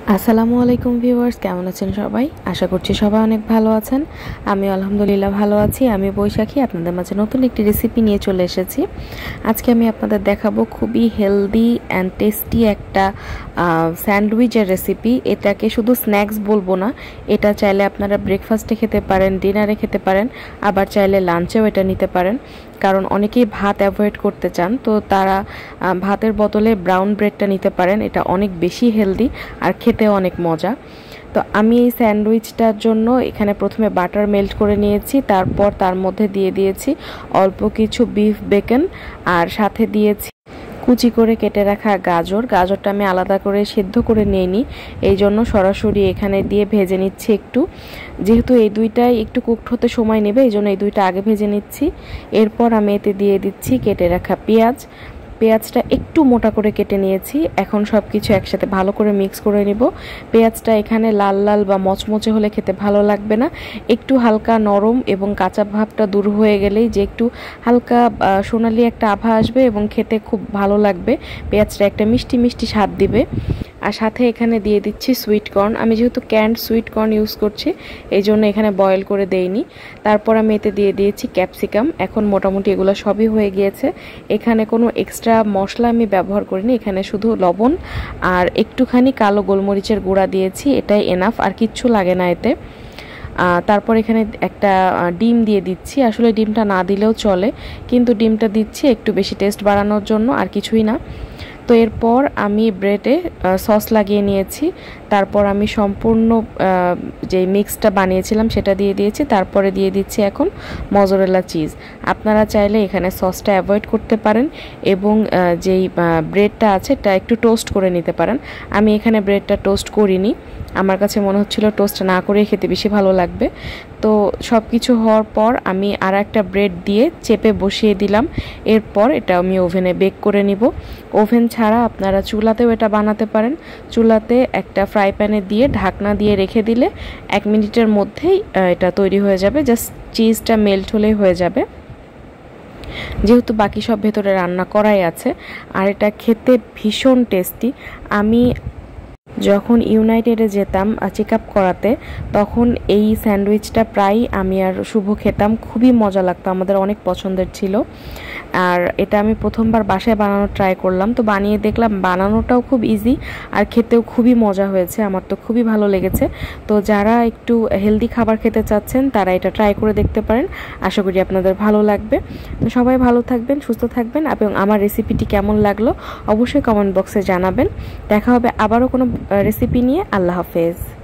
আসসালামু আলাইকুম ভিউয়ার্স, কেমন আছেন সবাই? আশা করছি সবাই অনেক ভালো আছেন। আমি আলহামদুলিল্লাহ ভালো আছি। আমি বৈশাখী আপনাদের মাঝে নতুন একটি রেসিপি নিয়ে চলে এসেছি। আজকে আমি আপনাদের দেখাবো খুবই হেলদি অ্যান্ড টেস্টি একটা স্যান্ডউইচের রেসিপি। এটাকে শুধু স্ন্যাক্স বলবো না, এটা চাইলে আপনারা ব্রেকফাস্টে খেতে পারেন, ডিনারে খেতে পারেন, আবার চাইলে লাঞ্চেও এটা নিতে পারেন। কারণ অনেকেই ভাত অ্যাভয়েড করতে চান, তো তারা ভাতের বদলে ব্রাউন ব্রেডটা নিতে পারেন। এটা অনেক বেশি হেলদি আর খেতেও অনেক মজা। তো আমি এই স্যান্ডউইচটার জন্য এখানে প্রথমে বাটার মেল্ট করে নিয়েছি, তারপর তার মধ্যে দিয়ে দিয়েছি অল্প কিছু বিফ বেকন, আর সাথে দিয়েছি কুচি করে কেটে রাখা গাজরটা আমি আলাদা করে সিদ্ধ করে নিইনি, এই জন্য সরাসরি এখানে দিয়ে ভেজে নিচ্ছি একটু। যেহেতু এই দুইটাই একটু কুকড হতে সময় নেবে, এই জন্য এই দুইটা আগে ভেজে নিচ্ছি। এরপর আমি এতে দিয়ে দিচ্ছি কেটে রাখা পেঁয়াজটা একটু মোটা করে কেটে নিয়েছি। এখন সব কিছু একসাথে ভালো করে মিক্স করে নিব। পেঁয়াজটা এখানে লাল লাল বা মচমচে হলে খেতে ভালো লাগবে না, একটু হালকা নরম এবং কাঁচা ভাবটা দূর হয়ে গেলেই যে একটু হালকা সোনালি একটা আভা আসবে এবং খেতে খুব ভালো লাগবে। পেঁয়াজটা একটা মিষ্টি মিষ্টি স্বাদ দিবে। আর সাথে এখানে দিয়ে দিচ্ছি সুইট কর্ন। আমি যেহেতু ক্যান্ড সুইট কর্ন ইউজ করছি, এই জন্য এখানে বয়েল করে দেইনি। তারপর আমি এতে দিয়ে দিয়েছি ক্যাপসিকাম। এখন মোটামুটি এগুলো সবই হয়ে গিয়েছে। এখানে কোনো এক্সট্রা মশলা আমি ব্যবহার করিনি, এখানে শুধু লবণ আর একটুখানি কালো গোলমরিচের গুঁড়া দিয়েছি, এটাই এনাফ, আর কিচ্ছু লাগে না এতে। তারপর এখানে একটা ডিম দিয়ে দিচ্ছি। আসলে ডিমটা না দিলেও চলে, কিন্তু ডিমটা দিচ্ছি একটু বেশি টেস্ট বাড়ানোর জন্য, আর কিছুই না। তো এরপর আমি ব্রেডে সস লাগিয়ে নিয়েছি। তারপর আমি সম্পূর্ণ যে মিক্সটা বানিয়েছিলাম সেটা দিয়ে দিয়েছি। তারপরে দিয়ে দিচ্ছি এখন মজরেলা চিজ। আপনারা চাইলে এখানে সসটা অ্যাভয়েড করতে পারেন এবং যেই ব্রেডটা আছে এটা একটু টোস্ট করে নিতে পারেন। আমি এখানে ব্রেডটা টোস্ট করিনি, আমার কাছে মনে হচ্ছিল টোস্ট না করে খেতে বেশি ভালো লাগবে। তো সব কিছু হওয়ার পর আমি আর একটা ব্রেড দিয়ে চেপে বসিয়ে দিলাম। এরপর এটা আমি ওভেনে বেক করে নিব। ওভেন ছাড়া আপনারা চুলাতেও এটা বানাতে পারেন। চুলাতে একটা ফ্রাই প্যানে দিয়ে ঢাকনা দিয়ে রেখে দিলে 1 মিনিটের মধ্যেই এটা তৈরি হয়ে যাবে। জাস্ট চিজটা মেল্ট হলেই হয়ে যাবে, যেহেতু বাকি সব ভেতরে রান্না করাই আছে। আর এটা খেতে ভীষণ টেস্টি। আমি যখন ইউনাইটেডে যেতাম চেক আপ করাতে, তখন এই স্যান্ডউইচটা প্রায় আমি আর শুভ খেতাম, খুবই মজা লাগতো, আমাদের অনেক পছন্দের ছিল। আর এটা আমি প্রথমবার বাসায় বানানোর ট্রাই করলাম, তো বানিয়ে দেখলাম বানানোটাও খুব ইজি আর খেতেও খুবই মজা হয়েছে। আমার তো খুবই ভালো লেগেছে। তো যারা একটু হেলদি খাবার খেতে চাচ্ছেন তারা এটা ট্রাই করে দেখতে পারেন, আশা করি আপনাদের ভালো লাগবে। তো সবাই ভালো থাকবেন, সুস্থ থাকবেন, এবং আমার রেসিপিটি কেমন লাগলো অবশ্যই কমেন্ট বক্সে জানাবেন। দেখা হবে আবারও কোনো রেসিপি নিয়ে। আল্লাহ হাফেজ।